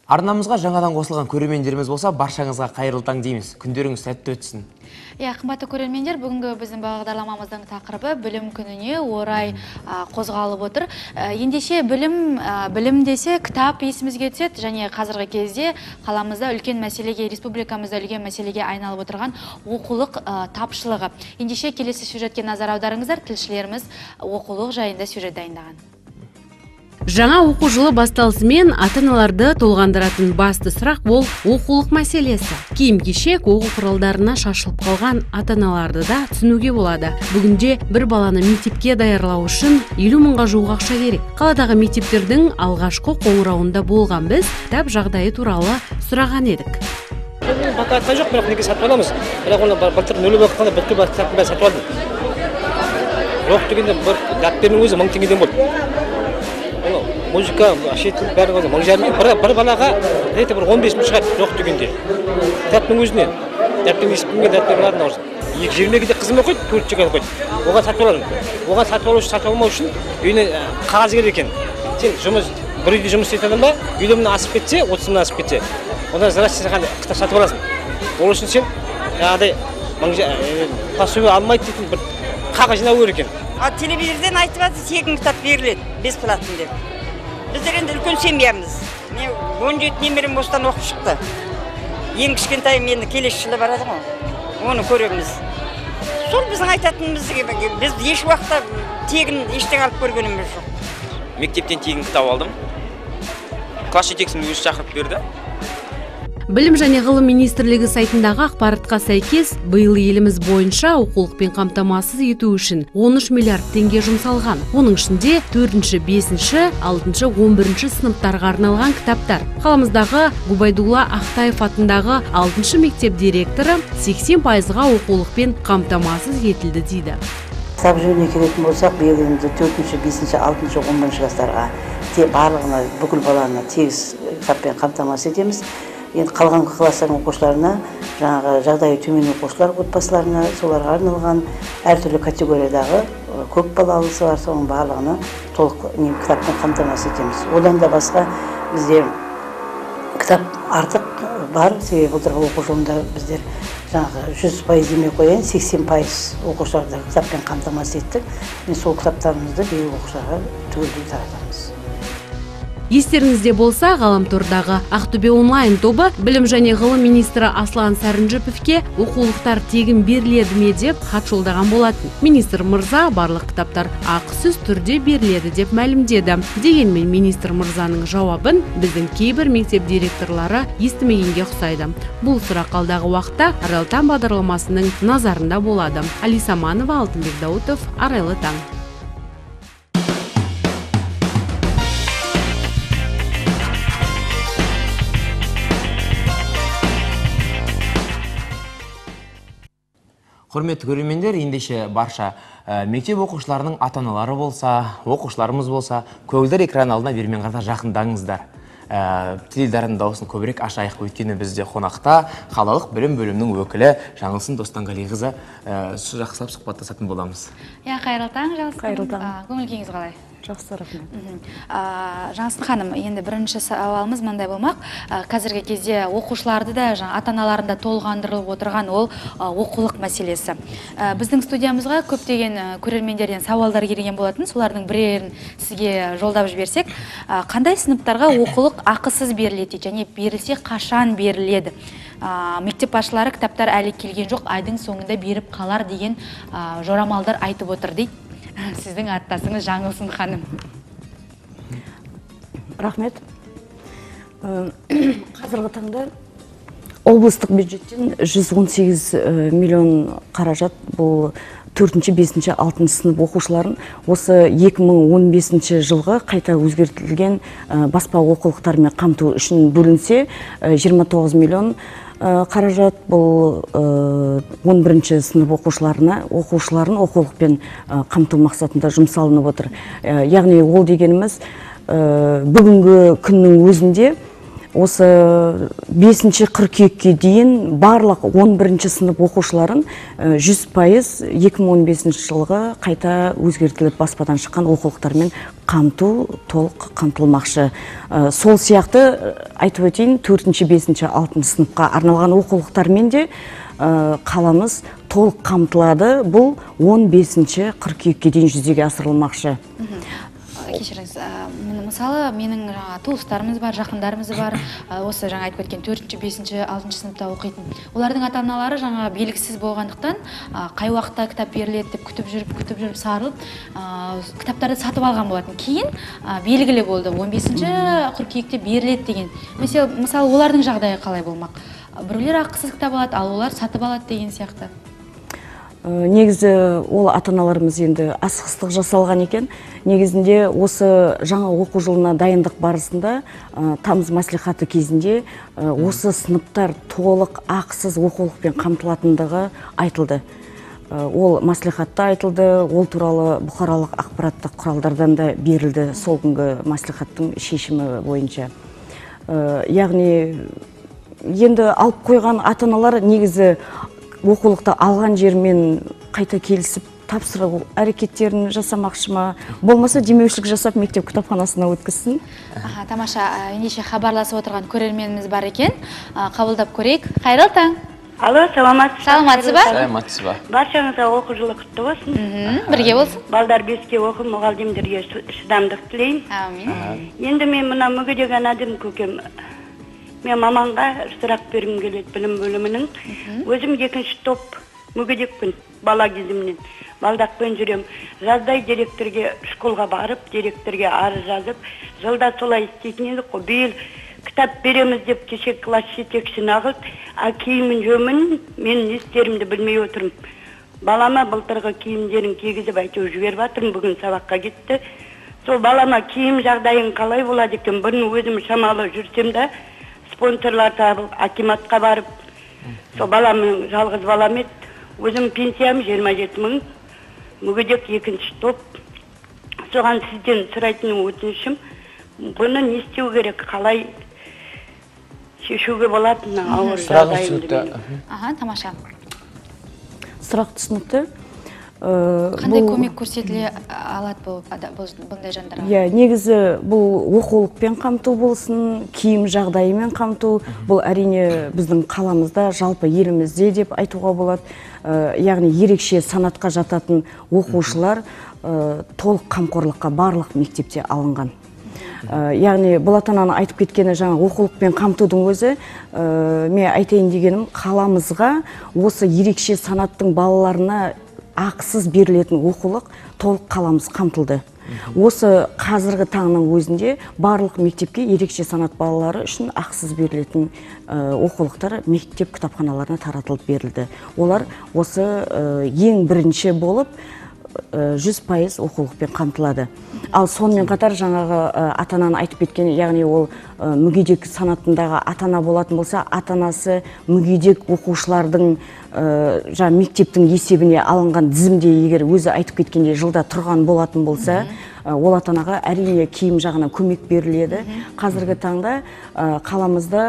Арнамызға жаңадан қосылған көрермендеріміз болса, баршаңызға қайырлы таң дейміз. Күндеріңіз сәтті өтсін. Қымбатты көрермендер, бүгінгі біздің бағдарламамыздың тақырыбы білім күніне орай қозғалып отыр. Ендеше білім десе кітап есімізге түседі, және қазіргі кезде қаламызда үлкен мәселеге, республикамызда үлкен мәселеге айналып отырған оқулық тапшылығы. Ендеше келесі сюжетке назар аударыңыздар, тілшілеріміз оқулық жайында сюжет дайындаған. Жаңа оқу жылы басталысымен ата-аналарды толғандыратын басты сұрақ ол оқулық мәселесі. Киім-кешек, оқу құралдарына шашылып қалған ата-аналарды да түсінуге болады. Бүгінде бір баланы мектепке даярлау үшін 50 мыңға жуық ақша керек. Қаладағы мектептердің алғашқы қоңырауында болған біз кітап жағдайы туралы сұраған едік. Бататқан жоқ, бірақ неге сатып аламыз. Бірақ оны былтыр нөлі уақытында бүткіл кітаптың бәрін сатып алдым. Жоқ дегенде бір дәптердің өзі 1000 теңгеден болды. Музыка, шетілік бәрі ғазы, 1000 бір балаға бір 15 мың шығады жоқ дегенде. Дәптің өзіне, дәптің есіппенге дәптің ғадына орсын. 20-ге қызым оқиды, 4 жігіт оқиды. Оған сатып аламын. Оған сатып алмау үшін үйіне қағаз керек екен. Сен бір үйде жұмыс істейтін ба, үйде мына асып кетсе, 30 мыңнан асып кетсе, онда здрасте саған кітап сатып аласың. Ол үшін сен жаңағыдай пособие алмайды дейтін бір қағаз жинау керек екен. Телевизорден айтып жатыр, тегін кітап беріледі, бесплатно деп. Біздер енді үлкен семьямыз. 17 немерем осыдан оқып шықты. Ең кішкентайым енді келесі жылы барады ғой. Оны көреміз. Сол біздің айтатынымызды біз еш уақытта тегін ештеңе алып көргеніміз жоқ. Мектептен тегін кітап алдым. Класс жетекшісін өзі шақырып берді. Білім және ғылым министрлігі сайтындағы ақпаратқа сәйкес, биыл еліміз бойынша оқулықпен қамтамасыз ету үшін 13 миллиард теңге жұмсалған. Оның ішінде 4-ші, 5-ші, 6-ші, 11-ші сыныптарға арналған кітаптар. Қаламыздағы Губайдулла Ақтаев атындағы 6-ші мектеп директоры 80%-ға оқулықпен қамтамасыз етілді дейді. Кітап жөніне келетін болсақ, биыл енді 4-ші, 5-ші, 6-ші, 11-ші кластарға барлығына бүкіл баланы тегіс кітаппен қамтамасыз етеміз. Енді қалған кластардың оқушыларына, жаңағы жағдайы төмен оқушылар отбасыларына, соларға арналған әртүрлі категориядағы көп балалысы бар, соның барлығына толық кітаппен қамтамасыз етеміз. Одан да басқа бізде кітап артық бар, себебі былтырғы оқу жылында біздер жаңағы 100% демей қояйын, 80% оқушыларды кітаппен қамтамасыз еттік. Сол кітаптарымызды биыл оқушыларға түгелдей таратамыз. Естеріңізде болса, Ғаламтордағы Ақтөбе онлайн тобы білім және ғылым министрі Аслан Сәрінжіповке оқулықтар тегін беріледі ме деп хат жолдаған болатын. Министр мырза барлық кітаптар ақысыз түрде беріледі деп мәлімдеді. Дегенмен министр мырзаның жауабын біздің кейбір мектеп директорлары естімегенге ұқсайды. Бұл сұрақ алдағы уақытта Арайлы таң бағдарламасының назарында болады. Алиса Манова, Алтынбек Даутов, Арайлы таң. Құрметті көрермендер, ендеше барша мектеп оқушыларының ата-аналары болса, оқушыларымыз болса, көгілдір экран алдына бермен қатар жақындаңыздар. Теледидардың дауысын көбірек ашайық, өйткені бізде қонақта қалалық білім бөлімінің өкілі Жаңылсын Достанғалиқызы жақсылап сұхбаттасатын боламыз. Қайырлы таң, Жаңылсын. Қайырлы таң. Көңіл-күйіңіз қалай? Жақсы, рахмет. Жаңылсын ханым, енді бірінші сауалымыз мындай болмақ. Қазіргі кезде оқушыларды да, ата-аналарын да толғандырылып отырған ол оқулық мәселесі. Біздің студиямызға көптеген көрермендерден сауалдар келген болатын, солардың бірерін сізге жолдап жіберсек, қандай сыныптарға оқулық ақысыз беріледі және берілсе қашан беріледі? Мектеп басшылары кітаптар әлі келген жоқ, айдың соңында беріп қалар деген жорамалдар айтып отыр дейді. Сіздің аттасыңыз Жаңылсын ханым. Рахмет. Қазіргі таңда облыстық бюджеттен 118 миллион қаражат бұл 4-ші, 5-ші, 6-ші сынып оқушыларын осы 2015 жылғы қайта өзгертілген баспа оқулықтармен қамту үшін бөлінсе 29 миллион қаражат бұл 11-ші сынып оқушыларын оқулықпен қамту мақсатында жұмсалынып отыр. Яғни ол дегеніміз бүгінгі күннің өзінде осы 5 қыркүйекке дейін барлық 11 сынып оқушыларын 100% 2015 жылғы қайта өзгертіліп баспадан шыққан оқулықтармен қамту толық қамтылмақшы. Сол сияқты айтып өтейін, 4-5, 6 сыныпқа арналған оқулықтармен де қаламыз толық қамтылады. Бұл 15 қыркүйекке дейін жүзеге асырылмақшы. Кешіріңіз, мысалы менің туыстарымыз бар, жақындарымыз бар, осы жаңа айтып өткен 4-ші, 5-ші, 6-ші сыныпта оқитын. Олардың ата-аналары жаңа белгісіз болғандықтан, қай уақытта кітап беріледі деп күтіп жүріп сарылып, кітаптарды сатып алған болатын. Кейін белгілі болды, 15-ші қыркүйекте беріледі деген. Мысалы олардың жағдайы қалай болмақ? Біреулер ақысыз кітап алады, ал олар сатып алады деген сияқты. Негізі ол ата-аналарымыз енді асығыстық жасалған екен. Негізінде осы жаңа оқу жылына дайындық барысында тамыз мәслихаты кезінде осы сыныптар толық ақысыз оқулықпен қамтылатындығы айтылды. Ол мәслихатта айтылды, ол туралы бұқаралық ақпараттық құралдардан да берілді сол күнгі мәслихаттың шешімі бойынша. Яғни енді алып қойған ата-аналар негізі оқулықты алған жермен қайта келісіп тапсыру әрекеттерін жасамақшы ма, болмаса демеушілік жасап мектеп кітапханасына өткізсін. Тамаша, ендеше хабарласып отырған көрерменіміз бар екен, қабылдап көрейік. Қайырлы таң. Алло, саламатсыз ба? Саламатсыз ба? Баршаңызға оқу жылы құтты болсын. Бірге болсын. Балдар 5-ке оқып, мұғалімдерге шыдамдық тілеймін. Амин. Енді мен мына мүгедек анадым көкем. Мен маманға сұрақ бергім келеді білім бөлімінің. Өзім 2-ші топ мүгедекпін бала кезімнен. Балдақпен жүрем. Жаздай директорге школға барып, директорге арыз жазып, жылда солай істейтін едік қой. Биыл кітап береміз деп кеше класс жетекшісін ағылды. Киімін жөмін, мен не істерімді білмей отырмын. Балама былтырғы киімдерін кигізіп айтып жіберіп жатырмын, бүгін сабаққа кетті. Сол балама киім жағдайын қалай болады екен, бұрын өзім шамалы жүрсем де спонсорлар табып, акиматқа барып, сол баламның жалғыз балам еді. Өзім пенсиям 27 мың, мүгедек 2-ші топ. Соған сізден сұрайтын өтінішім, бұны не істеу керек, қалай шешуге болатыны ауыр жағдайымды. Тамаша. Сұрақ түсінікті. Қандай көмек көрсетіле алады бұндай жандарға? Негізі бұл оқулықпен қамту болсын, киім жағдайымен қамту, бұл әрине біздің қаламызда, жалпы елімізде деп айтуға болады. Яғни ерекше санатқа жататын оқушылар толық қамқорлыққа барлық мектепте алынған. Яғни бұл ата-ананың айтып кеткені жаңа оқулықпен қамтудың өзі, мен айтайын дегенім, қаламызға осы ерекше санаттың балаларына ақысыз берілетін оқулық толық қаламыз қамтылды. Осы қазіргі таңның өзінде барлық мектепке ерекше санат балалары үшін ақысыз берілетін оқулықтар мектеп кітапханаларына таратылып берілді. Олар осы ең бірінші болып 100% оқулықпен қамтылады. Ал сонымен қатар жаңағы ата-ананың айтып кеткен, яғни ол мүгедек санатындағы ата-ана болатын болса, ата-анасы мүгедек оқушылардың мектептің есебіне алынған тізімде егер өзі айтып кеткенде жылда тұрған болатын болса, ол ата-анаға әрине киім жағынан көмек беріледі. Қазіргі таңда қаламызда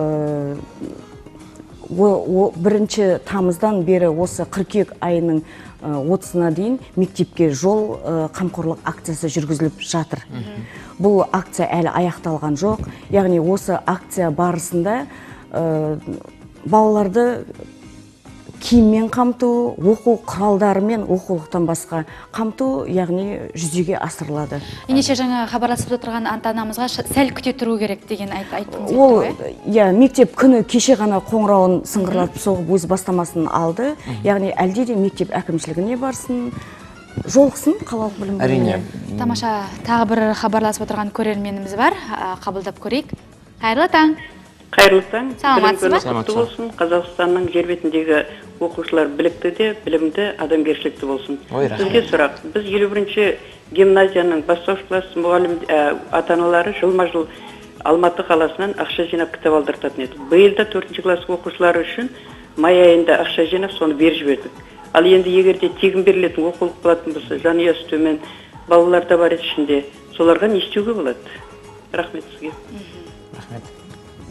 1 тамыздан бері осы қыркүйек айының 30-на дейін мектепке жол қамқорлық акциясы жүргізіліп жатыр. Бұл акция әлі аяқталған жоқ. Яғни осы акция барысында балаларды киіммен қамту, оқу құралдарымен оқулықтан басқа қамту, яғни жүзеге асырылады. Ендеше жаңа хабарласып отырған ата-анамызға сәл күте тұру керек деген айттыңыз. Ол, мектеп күні кеше ғана қоңырауын сыңғырлатып соғып өз бастамасын алды. Яғни әлде де мектеп әкімшілігіне барсын, жолықсын қалалық білім бөліміне. Әрине. Тамаша, тағы бір хабарласып отырған көрерменіміз бар, қабылдап көрейік. Қайырлы таң. Қайырлы таң. Саламатсыз ба? Құтты болсын. Қазақстанның жер бетіндегі оқушылар білікті де, білімді, адамгершілікті болсын. Сізге сұрақ. Біз 51-ші гимназияның бастауыш класс мұғалім ата-аналары жылма-жыл Алматы қаласынан ақша жинап кітап алдыртатын еді. Биылда 4-ші класс оқушылары үшін май айында ақша жинап соны беріп жібердік. Ал енді егерде тегін берілетін оқулық болатын болса, жанұясы төмен балалар да бар ішінде, соларға не істеуге болады? Рахмет сізге. Рахмет.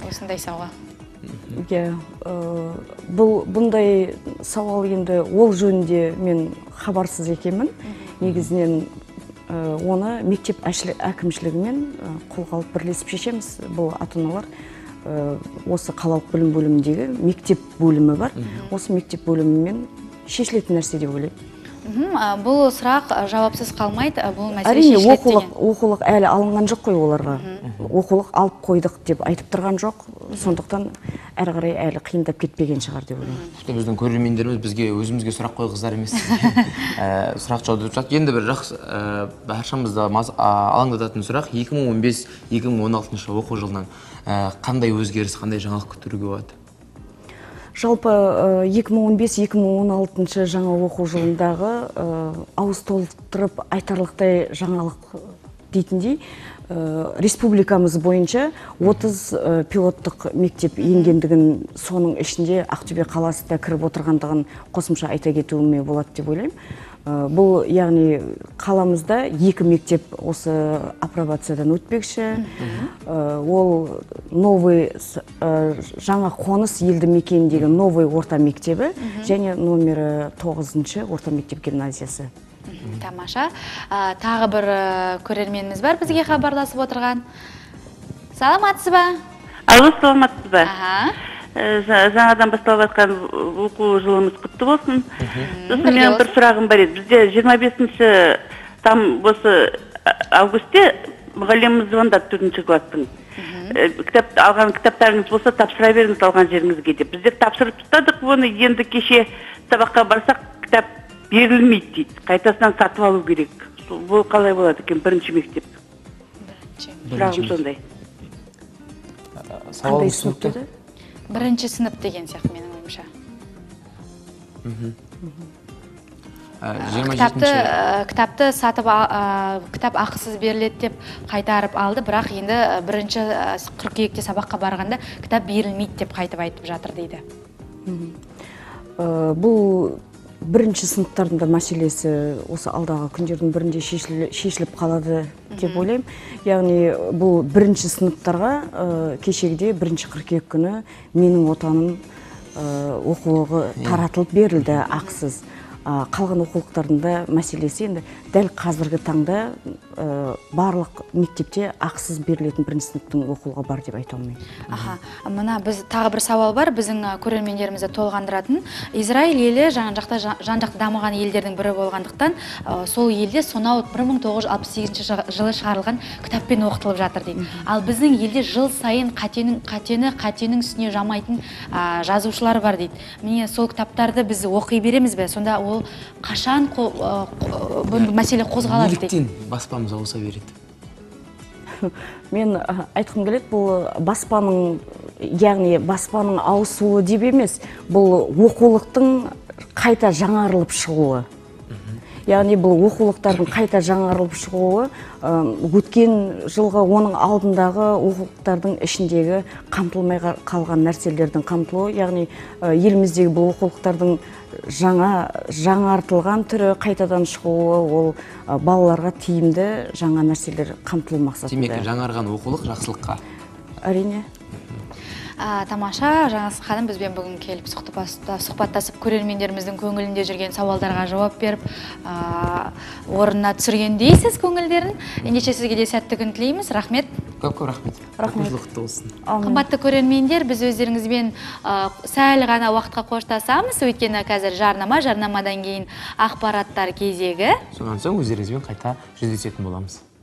осындай сауал? Иә, бұндай сауал енді ол жөнінде мен хабарсыз екенмін. Негізінен оны мектеп әкімшілігімен қолға алып бірлесіп шешеміз. Бұл ата-аналар осы қалалық білім бөліміндегі мектеп бөлімі бар. Осы мектеп бөлімімен шешілетін нәрсе деп ойлаймын. Бұл сұрақ жауапсыз қалмайды, бұл мәселе әрине шешіледі деген. оқулық әлі алынған жоқ қой оларға. Оқулық алып қойдық деп айтып тұрған жоқ. Сондықтан әрі қарай әлі қиындап кетпеген шығар деп ойлаймын. Біздің көрермендеріміз бізге өзімізге сұрақ қойғыздар емес. Сұрақ жауап жатыр. Енді бір жақсы баршамызды алаңдататын сұрақ 2015-2016 оқу жылынан қандай өзгеріс, қандай жаңалық күтуге болады? Жалпы 2015-2016 жаңа оқу жылындағы ауыз толтырып айтарлықтай жаңалық дейтіндей республикамыз бойынша 30 пилоттық мектеп енгендігін, соның ішінде Ақтөбе қаласы да кіріп отырғандығын қосымша айта кетуіме болады деп ойлаймын. Бұл яғни қаламызда 2 мектеп осы апробациядан өтпекші. Ол новый жаңа қоныс елді мекеніндегі новый орта мектебі және номері 9-шы орта мектеп гимназиясы. Тамаша. Тағы бір көрерменіміз бар бізге хабарласып отырған. Саламатсыз ба? Алло, саламатсыз ба? Жаңадан басталып жатқан оқу жылымыз құтты болсын. Сосын менің бір сұрағым бар еді. Бізде 25-ші осы августте мұғаліміміз звондады 4-ші класстың. Алған кітаптарыңыз болса тапсыра беріңіз алған жеріңізге деп. Біздер тапсырып тастадық оны, енді кеше сабаққа барсақ кітап берілмейді дейді. Қайтасынан сатып алу керек. Бұл қалай болады екен, бірінші мектеп? Сұрағым сондай. Қандай сыныпты еді? Бірінші сынып деген сияқты менің ойымша. Кітапты сатып, кітап ақысыз беріледі деп қайтарып алды, бірақ енді бірінші қыркүйекте сабаққа барғанда кітап берілмейді деп қайтып айтып жатыр дейді. Бұл бірінші сыныптардың мәселесі осы алдағы күндердің бірінде шешіліп қалады деп ойлаймын. Яғни бұл бірінші сыныптарға кешегіде бірінші қыркүйек күні менің отаным оқулығы таратылып берілді ақысыз. Қалған оқулықтарында мәселесі енді дәл қазіргі таңда барлық мектепте ақысыз берілетін бірінші сыныптың оқулығы бар деп айта алмаймын. Мына біз тағы бір сауал бар, біздің көрермендерімізді толғандыратын. Израиль елі жан-жақты дамыған елдердің бірі болғандықтан, сол елде сонау 1968 жылы шығарылған кітаппен оқытылып жатыр дейді. Ал біздің елде жыл сайын қатенің үстіне жамайтын жазушылар бар дейді. Міне сол кітаптарды біз оқи береміз бе? Сонда ол қашан мәселе қозғалады дейді. Неліктен баспамыз ауыса береді? Мен айтқым келеді, бұл баспаның ауысуы деп емес, бұл оқулықтың қайта жаңарылып шығуы. Яғни бұл оқулықтардың қайта жаңарылып шығуы өткен жылғы оның алдындағы оқулықтардың ішіндегі қамтылмай қалған нәрселердің қамтылуы, яғни еліміздегі бұл оқулықтардың жаңартылған түрі қайтадан шығуы, ол балаларға тиімді жаңа нәрселер қамтылу мақсатында. Демек, жаңарған оқулық жақсылыққа? Әрине. Тамаша, жаңасы ханым бізбен бүгін келіп сұхбаттасып көрермендеріміздің көңілінде жүрген сауалдарға жауап беріп, орнына түсірген дейсіз көңілдерін. Ендеше сізге де сәтті күн тілейміз. Рахмет. Көп рахмет. Қымбатты көрермендер, біз өздеріңізбен сәл ғана уақытқа қоштасамыз, өйткені қазір жарнамадан кейін ақпараттар кезегі. Сонан соң өздеріңізбен қайта жүздесетін боламыз.